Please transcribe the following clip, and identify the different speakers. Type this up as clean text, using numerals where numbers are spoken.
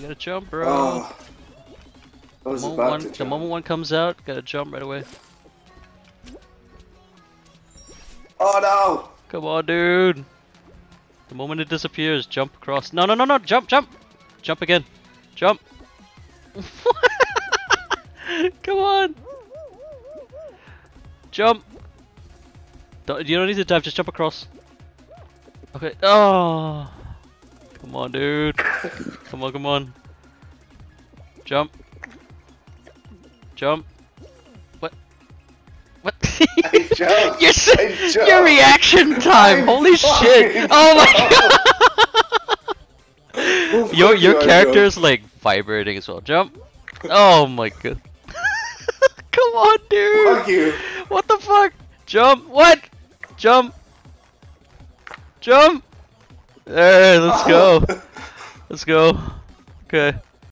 Speaker 1: gotta jump, bro.
Speaker 2: Oh, I was about to
Speaker 1: The
Speaker 2: jump.
Speaker 1: moment one comes out, gotta jump right away.
Speaker 2: Oh no!
Speaker 1: Come on, dude. The moment it disappears, jump across. No, no, no, no! Jump, jump! Jump again. Jump! Come on! Jump! You don't need to dive, just jump across. Okay. Oh! Come on, dude. Come on, come on. Jump. Jump. What? What?
Speaker 2: I jumped!
Speaker 1: Your,
Speaker 2: I jumped!
Speaker 1: your reaction time!
Speaker 2: I
Speaker 1: Holy shit!
Speaker 2: fucking
Speaker 1: Oh my god!
Speaker 2: Well, fuck
Speaker 1: Your
Speaker 2: you, I
Speaker 1: character
Speaker 2: jumped.
Speaker 1: is like vibrating as well. Jump! Oh my god! Come on, dude!
Speaker 2: Fuck you!
Speaker 1: What the fuck? Jump! What? Jump! Jump! There, let's go. Let's go. Okay.